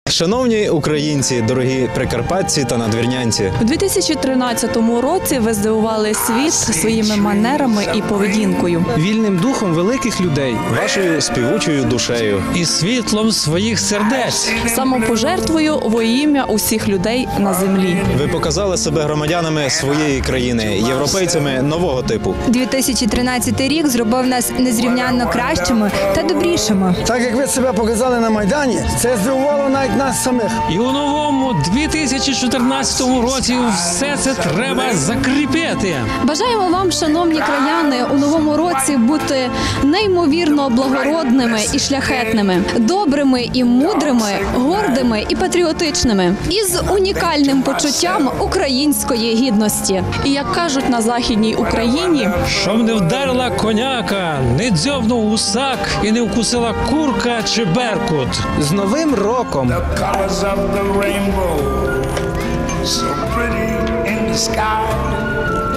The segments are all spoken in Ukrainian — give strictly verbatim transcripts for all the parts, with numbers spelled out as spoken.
Шановні українці, дорогі прикарпатці та надвірнянці. У дві тисячі тринадцятому році ви здивували світ своїми манерами і поведінкою. Вільним духом великих людей. Вашою співучою душею. І світлом своїх сердець. Самопожертвою во ім'я усіх людей на землі. Ви показали себе громадянами своєї країни, європейцями нового типу. дві тисячі тринадцятий рік зробив нас незрівнянно кращими та добрішими. Так як ви себе показали на Майдані, це здивувало навіть нас самих. І у новому дві тисячі чотирнадцятому році все це треба закріпити. Бажаємо вам, шановні краяни, у новому році бути неймовірно благородними і шляхетними, добрими і мудрими, гордими і патріотичними, із унікальним почуттям української гідності. І як кажуть на Західній Україні, Щоб не вдарила коняка, не дзьобнув гусак і не вкусила курка чи беркут. З Новим роком! Colors of the rainbow, so pretty in the sky,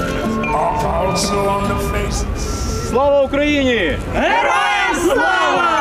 are also on the faces. Слава Україні! Героям слава!